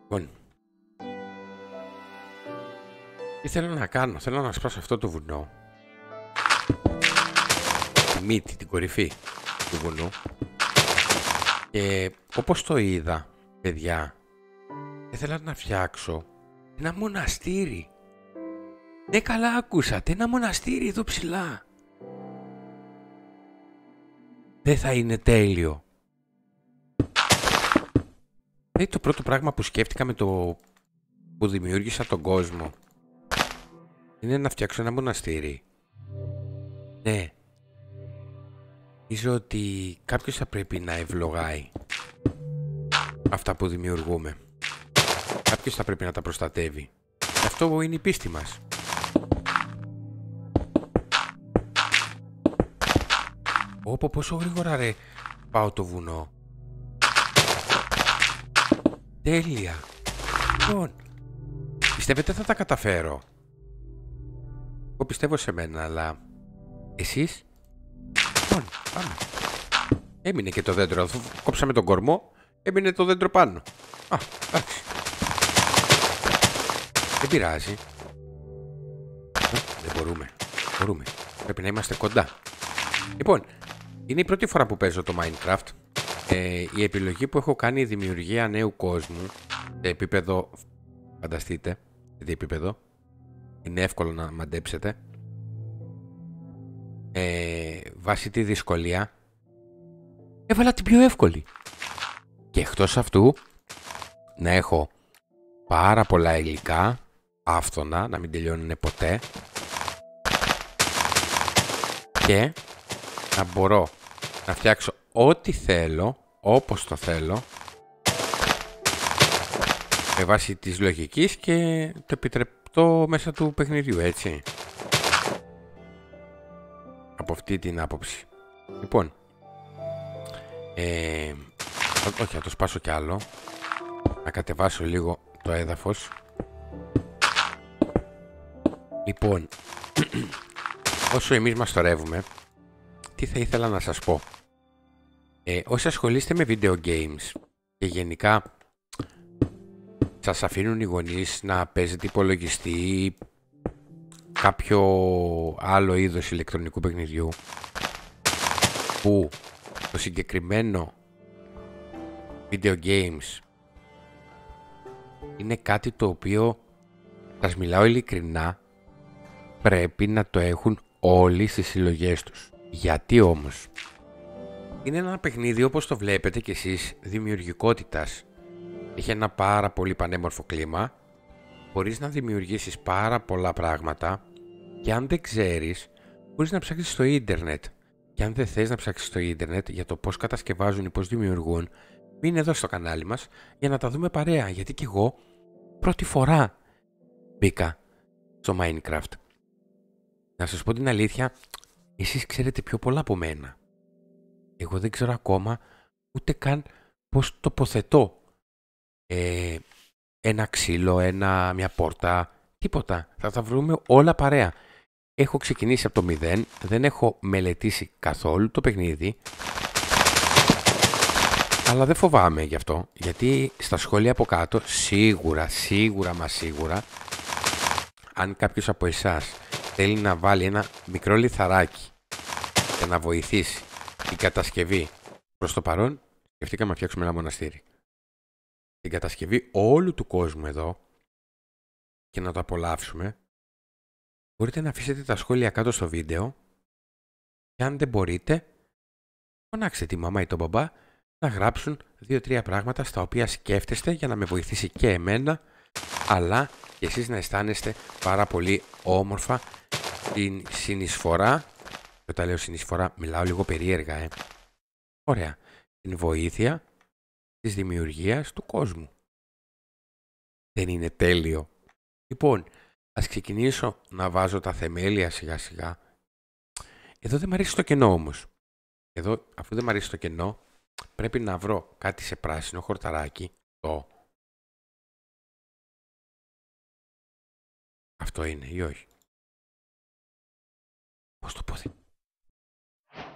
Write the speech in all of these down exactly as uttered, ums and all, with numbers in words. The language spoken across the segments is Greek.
Λοιπόν, τι θέλω να κάνω, θέλω να σπάσω αυτό το βουνό, τη μύτη, την κορυφή του βουνού, και όπως το είδα, παιδιά, ήθελα να φτιάξω ένα μοναστήρι. Ναι, καλά ακούσατε, ένα μοναστήρι εδώ ψηλά. Δεν θα είναι τέλειο? Είναι το πρώτο πράγμα που σκέφτηκα με το που δημιούργησα τον κόσμο. Είναι να φτιάξω ένα μοναστήρι. Ναι. Νομίζω ότι κάποιος θα πρέπει να ευλογάει αυτά που δημιουργούμε. Κάποιος θα πρέπει να τα προστατεύει. Και αυτό είναι η πίστη μας. Όπο, πόσο γρήγορα ρε πάω το βουνό. Τέλεια. Λοιπόν, πιστεύετε θα τα καταφέρω? Εγώ πιστεύω σε μένα, αλλά εσείς? Λοιπόν, πάμε. Έμεινε και το δέντρο. Κόψαμε τον κορμό, έμεινε το δέντρο πάνω. Α, εντάξει. Δεν πειράζει. Δεν μπορούμε. Μπορούμε. Πρέπει να είμαστε κοντά. Λοιπόν, είναι η πρώτη φορά που παίζω το Minecraft. Ε, η επιλογή που έχω κάνει, η δημιουργία νέου κόσμου, σε επίπεδο, φανταστείτε, σε τι επίπεδο, είναι εύκολο να μαντέψετε, ε, βάσει τη δυσκολία, έβαλα την πιο εύκολη. Και εκτός αυτού, να έχω πάρα πολλά υλικά, άφθονα, να μην τελειώνουν ποτέ, και να μπορώ να φτιάξω ό,τι θέλω, όπως το θέλω, με βάση της λογικής και το επιτρεπτό μέσα του παιχνιδιού, έτσι. Από αυτή την άποψη. Λοιπόν, ε, όχι, να το σπάσω κι άλλο, να κατεβάσω λίγο το έδαφος. Λοιπόν, όσο εμείς μαστορεύουμε, τι θα ήθελα να σας πω. Ε, όσοι ασχολείστε με video games και γενικά σας αφήνουν οι γονείς να παίζετε υπολογιστή ή κάποιο άλλο είδος ηλεκτρονικού παιχνιδιού, που το συγκεκριμένο video games είναι κάτι το οποίο, σας μιλάω ειλικρινά, πρέπει να το έχουν όλοι στις συλλογές τους. Γιατί όμως? Είναι ένα παιχνίδι, όπως το βλέπετε κι εσείς, δημιουργικότητας. Έχει ένα πάρα πολύ πανέμορφο κλίμα. Μπορείς να δημιουργήσεις πάρα πολλά πράγματα. Και αν δεν ξέρεις, μπορείς να ψάξεις στο ίντερνετ. Και αν δεν θες να ψάξεις στο ίντερνετ για το πώς κατασκευάζουν ή πώς δημιουργούν, μείνε εδώ στο κανάλι μας για να τα δούμε παρέα. Γιατί κι εγώ πρώτη φορά μπήκα στο Minecraft. Να σας πω την αλήθεια, εσείς ξέρετε πιο πολλά από μένα. Εγώ δεν ξέρω ακόμα ούτε καν πώς τοποθετώ ε, ένα ξύλο, ένα, μια πόρτα, τίποτα. Θα τα βρούμε όλα παρέα. Έχω ξεκινήσει από το μηδέν, δεν έχω μελετήσει καθόλου το παιχνίδι, αλλά δεν φοβάμαι γι' αυτό, γιατί στα σχόλια από κάτω σίγουρα, σίγουρα μα σίγουρα, αν κάποιος από εσάς θέλει να βάλει ένα μικρό λιθαράκι και να βοηθήσει την κατασκευή, προς το παρόν σκεφτήκαμε να φτιάξουμε ένα μοναστήρι, την κατασκευή όλου του κόσμου εδώ και να το απολαύσουμε, μπορείτε να αφήσετε τα σχόλια κάτω στο βίντεο, και αν δεν μπορείτε, φωνάξτε τη μαμά ή τον μπαμπά να γράψουν δύο τρία πράγματα στα οποία σκέφτεστε για να με βοηθήσει και εμένα, αλλά και εσείς να αισθάνεστε πάρα πολύ όμορφα την συνεισφορά. Όταν λέω συνεισφορά, μιλάω λίγο περίεργα, ε. Ωραία. Την βοήθεια της δημιουργίας του κόσμου. Δεν είναι τέλειο? Λοιπόν, ας ξεκινήσω να βάζω τα θεμέλια σιγά σιγά. Εδώ δεν μ' αρέσει το κενό όμως. Εδώ, αφού δεν μ' αρέσει το κενό, πρέπει να βρω κάτι σε πράσινο χορταράκι. Το. Αυτό είναι ή όχι? Πώς το τοποθετώ?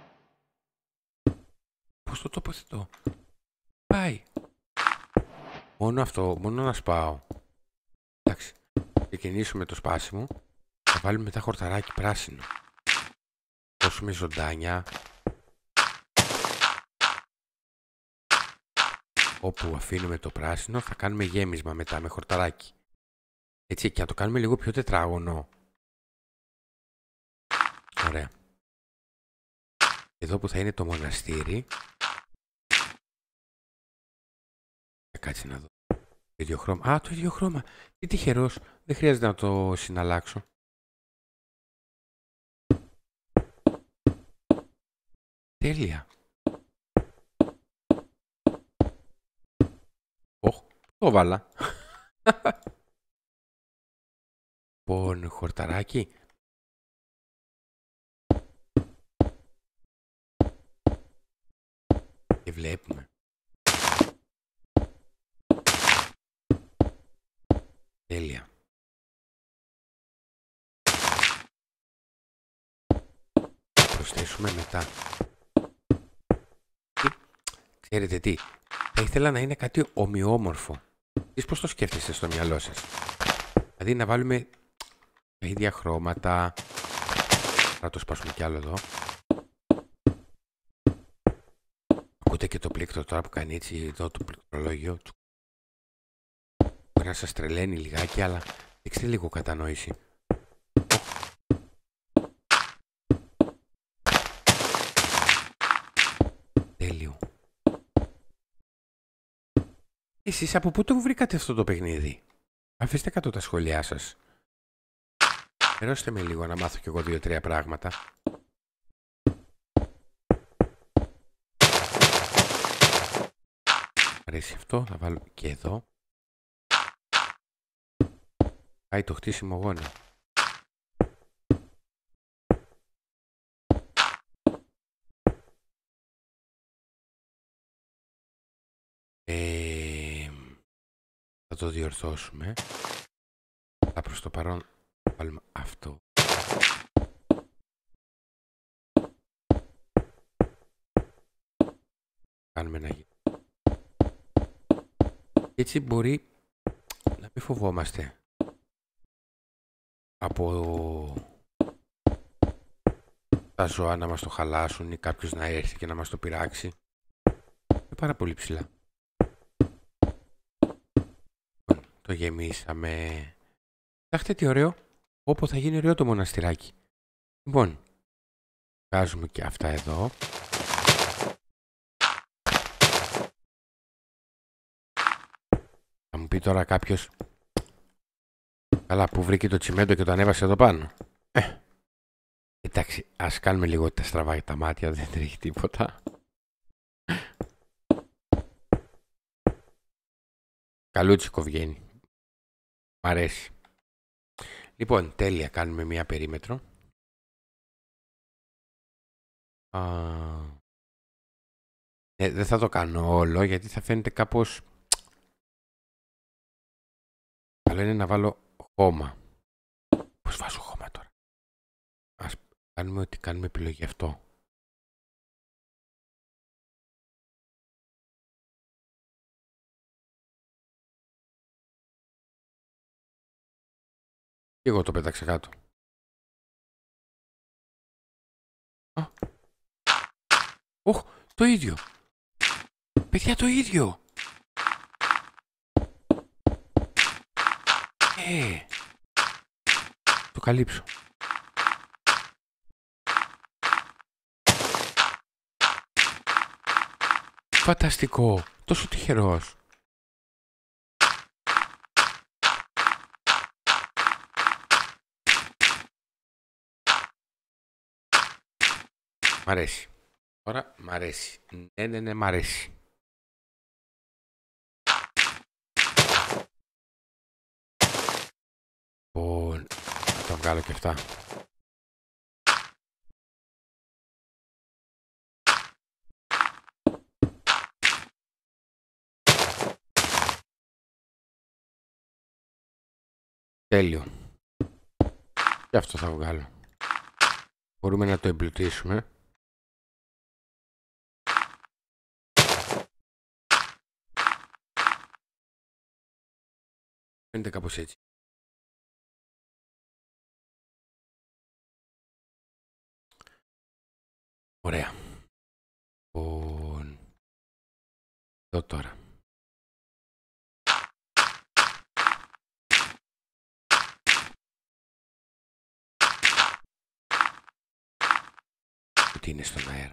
Πώς το τοποθετώ? Πάει. Μόνο αυτό, μόνο να σπάω. Εντάξει, ξεκινήσουμε το σπάσιμο. Θα βάλουμε μετά χορταράκι πράσινο. Δώσουμε ζωντάνια. Όπου αφήνουμε το πράσινο θα κάνουμε γέμισμα μετά με χορταράκι. Έτσι, και να το κάνουμε λίγο πιο τετράγωνο. Ωραία. Εδώ που θα είναι το μοναστήρι. Κάτσε να δω. Το ίδιο χρώμα. Α, το ίδιο χρώμα. Τι τυχερός. Δεν χρειάζεται να το συναλλάξω. Τέλεια. Ωχ, το βάλα. Λοιπόν, χορταράκι. Και βλέπουμε. Τέλεια. Προσθέσουμε μετά. Τι, ξέρετε τι, θα ήθελα να είναι κάτι ομοιόμορφο. Εσείς πώς το σκέφτεστε στο μυαλό σας? Δηλαδή να βάλουμε τα ίδια χρώματα. Θα το σπάσουμε κι άλλο εδώ. Ακούτε και το πλήκτρο τώρα που κάνει έτσι εδώ το πληκτρολόγιο. Μπορεί να σας τρελαίνει λιγάκι, αλλά δείξτε λίγο κατανόηση. Τέλειο. Εσείς από πού το βρήκατε αυτό το παιχνίδι? Αφήστε κάτω τα σχόλιά σας. Ερώστε με λίγο να μάθω κι εγώ δύο-τρία πράγματα. Μ' αρέσει αυτό, θα βάλω και εδώ. Πάει το χτίσιμο γόνα. Ε, θα το διορθώσουμε. Θα προς το παρόν βάλουμε αυτό. Κάνουμε ένα γύρο. Έτσι μπορεί να μην φοβόμαστε από τα ζώα να μας το χαλάσουν ή κάποιος να έρθει και να μας το πειράξει. Είναι πάρα πολύ ψηλά. Το γεμίσαμε. Κοιτάξτε τι ωραίο. Όπου θα γίνει ωραίο το μοναστηράκι. Λοιπόν, βγάζουμε και αυτά εδώ. Θα μου πει τώρα κάποιος, καλά, που βρήκε το τσιμέντο και το ανέβασε εδώ πάνω. Ε, εντάξει, ας κάνουμε λίγο τα στραβά τα μάτια, δεν τρέχει τίποτα. Καλούτσικο βγαίνει. Μ' αρέσει. Λοιπόν, τέλεια, κάνουμε μία περίμετρο. Α, ε, δεν θα το κάνω όλο γιατί θα φαίνεται κάπως... Καλό είναι να βάλω χώμα. Πώς βάζω χώμα τώρα? Ας κάνουμε ότι κάνουμε επιλογή αυτό. Και εγώ το πέταξα κάτω. Α. Οχ, το ίδιο. Παιδιά, το ίδιο. Ε, το καλύψω. Φανταστικό. Τόσο τυχερός. Μ' αρέσει. Τώρα μ' αρέσει. Ναι, ναι, ναι, μ' αρέσει. Λοιπόν, θα τα βγάλω και αυτά. Τέλειο. Και αυτό θα βγάλω. Μπορούμε να το εμπλουτίσουμε. Φαίνεται κάπως έτσι. Ωραία. Λοιπόν, εδώ τώρα. Ότι είναι στον αέρα.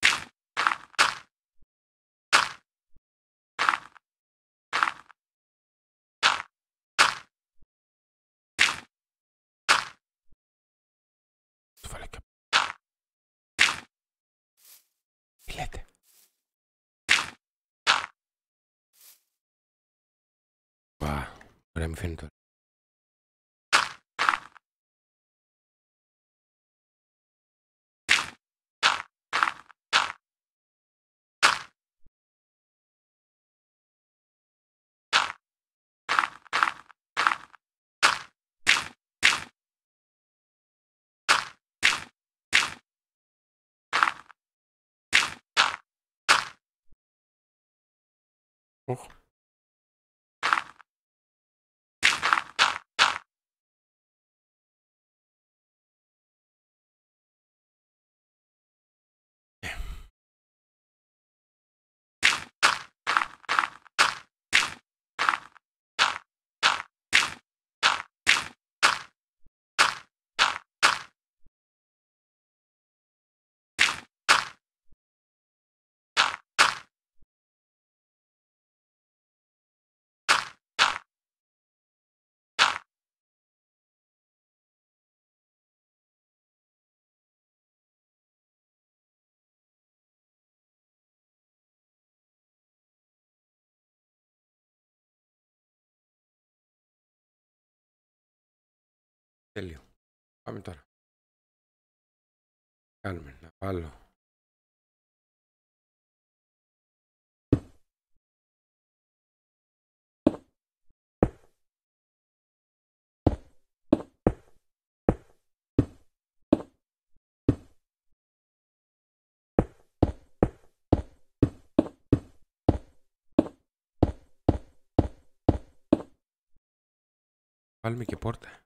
Το βάλω και... Τι λέτε? Βα, ωραία μου φαίνεται τώρα. Οχ. Τέλειο. Πάμε τώρα. Κάνουμε να βάλω. Βάλουμε και πόρτα.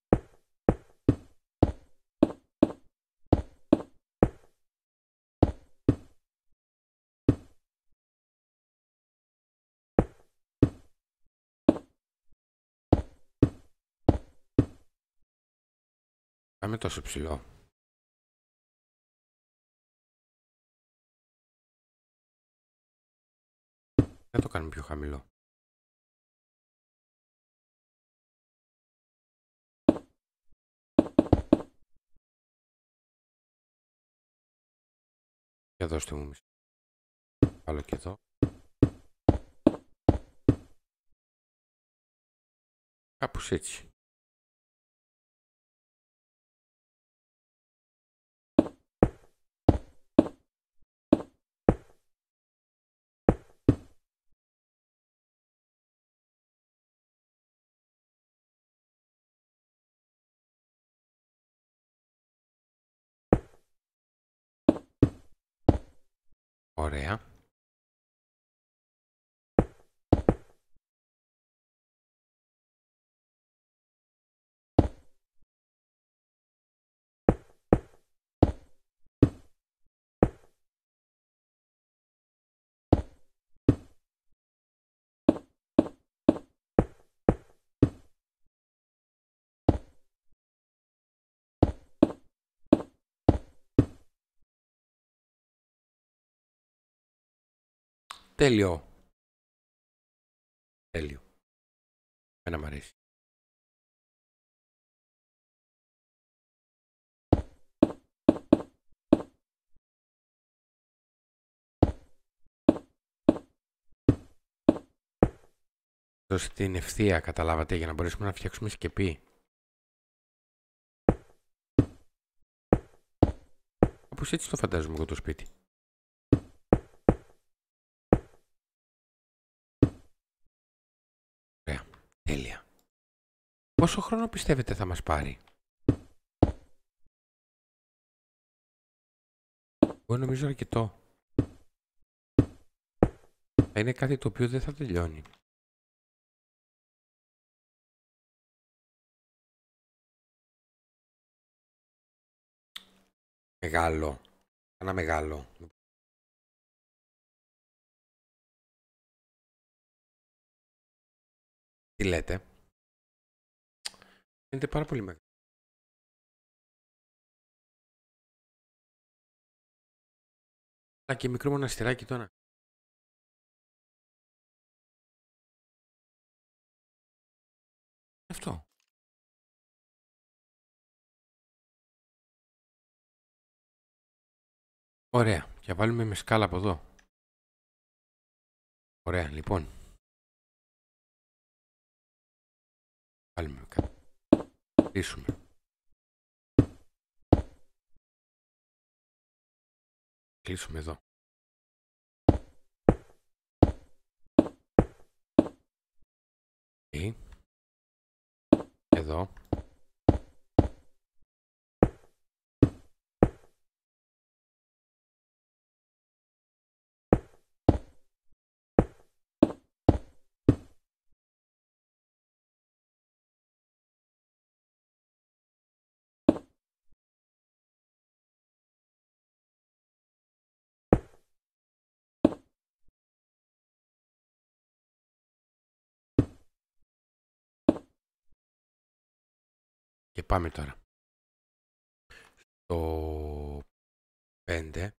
Πάμε τόσο ψηλό. Δεν το κάνουμε πιο χαμηλό. Και δώστε μου μισό. Βάλω και εδώ. Κάπως έτσι. Ωραία. Τέλειο. Τέλειο. Εμένα μ' αρέσει. Δώστε την ευθεία, καταλάβατε, για να μπορέσουμε να φτιάξουμε σκεπή. Κάπως έτσι το φαντάζομαι εγώ το σπίτι. Ωραία. Τέλεια. Πόσο χρόνο πιστεύετε θα μας πάρει? Εγώ νομίζω αρκετό. Θα είναι κάτι το οποίο δεν θα τελειώνει. Μεγάλο. Ένα μεγάλο. Τι λέτε? Φαίνεται πάρα πολύ μεγάλο. Α, και μικρό μοναστηράκι τώρα. Αυτό. Ωραία. Και βάλουμε με σκάλα από εδώ. Ωραία, λοιπόν. Βάλουμε. Κλείσουμε. Κλείσουμε εδώ. Okay. Εδώ. Και πάμε τώρα. Το πέντε.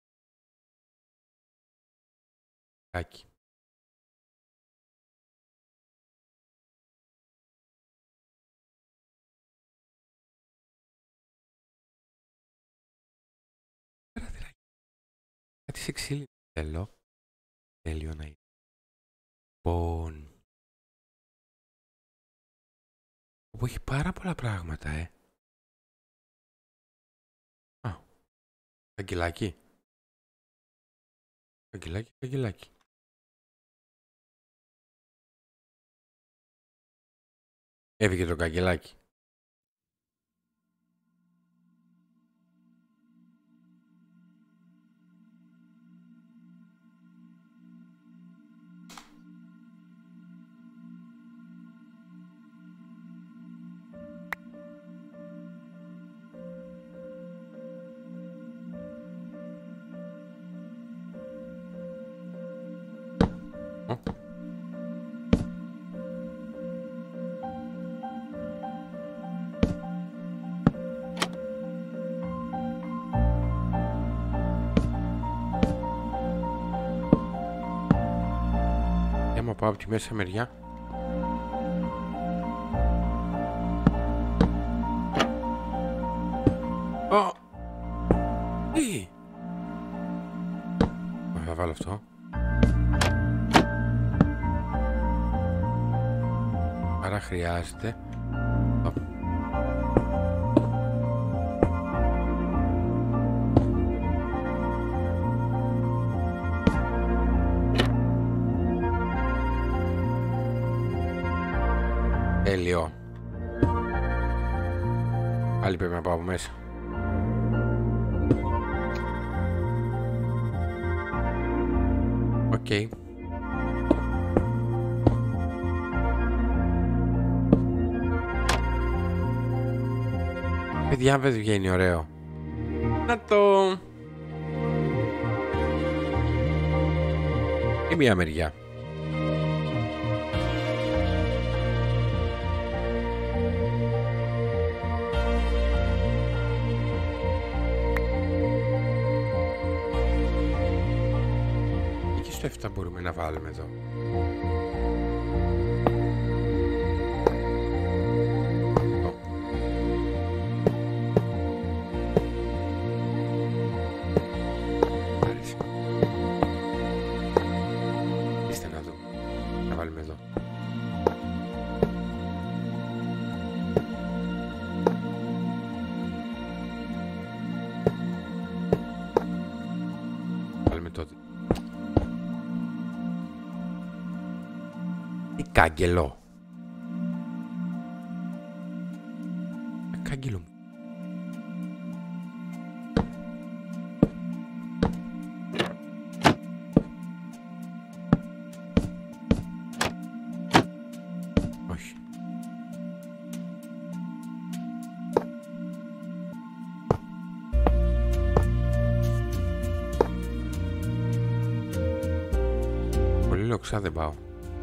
Άκι. Κάτι σε ξύλι θέλω. Τέλειο να είναι. Λοιπόν. Που έχει πάρα πολλά πράγματα, ε. Α. Καγκελάκι. Καγκελάκι, καγκελάκι. Έφυγε το καγκελάκι. Άμα πάω από τη μέσα μεριά. Ω! Τι! Θα βάλω αυτό. Άρα χρειάζεται. Ω. Τέλειο. Πάλι πρέπει να πάω από μέσα. Οκ. Okay. Παιδιά, δεν βγαίνει ωραίο. Να το... Η μία μεριά. Στο εφτά μπορούμε να βάλουμε εδώ. Εδώ. Άρεσε. Είστε να δούμε. Να βάλουμε εδώ. Βάλουμε τότε. Κάγκελο. Κάγκελο μου. Όχι. Ξανά δεν πάω.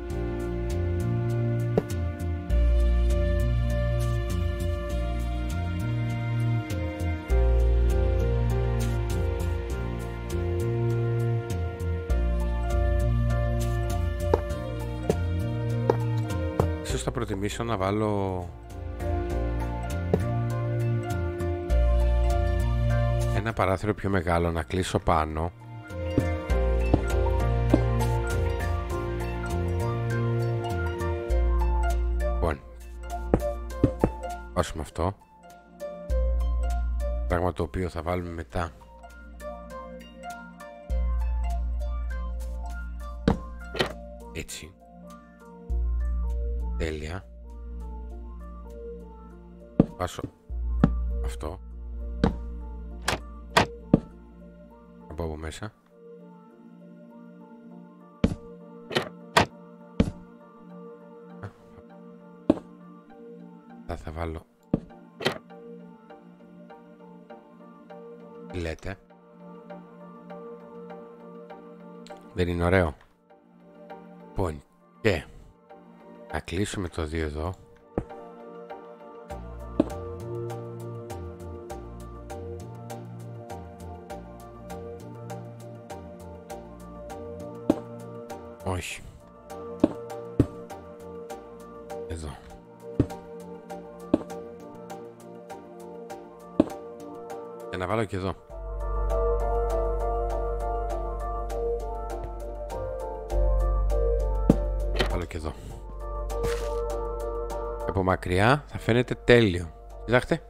Ίσως θα προτιμήσω να βάλω ένα παράθυρο πιο μεγάλο, να κλείσω πάνω. Λοιπόν, βάσουμε αυτό, πράγμα το οποίο θα βάλουμε μετά έτσι. Τέλεια. Βάσω αυτό από από μέσα. Θα, θα βάλω. Τι λέτε? Δεν είναι ωραίο? Λοιπόν, και να κλείσουμε το δύο εδώ. Όχι. Εδώ. Και να βάλω και εδώ. Βάλω και εδώ. Από μακριά θα φαίνεται τέλειο. Κοιτάξτε.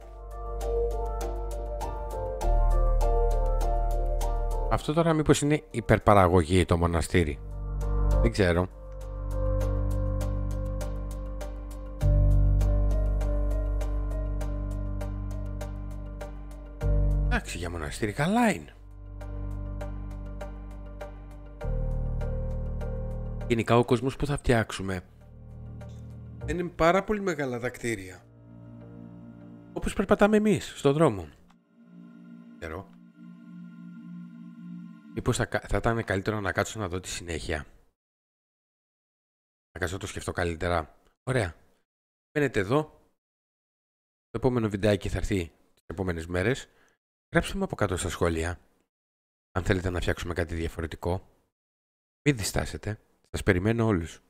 Αυτό τώρα μήπως είναι υπερπαραγωγή το μοναστήρι? Δεν ξέρω. Εντάξει, για μοναστήρι καλά είναι. Γενικά ο κόσμος που θα φτιάξουμε είναι πάρα πολύ μεγάλα τα κτίρια. Όπως περπατάμε εμείς στον δρόμο. Ξέρω. Μήπως θα, θα ήταν καλύτερο να κάτσω να δω τη συνέχεια. Να κάτσω να το σκεφτώ καλύτερα. Ωραία. Μένετε εδώ. Το επόμενο βιντεάκι θα έρθει τις επόμενες μέρες. Γράψτε μου από κάτω στα σχόλια αν θέλετε να φτιάξουμε κάτι διαφορετικό. Μην διστάσετε. Σας περιμένω όλους.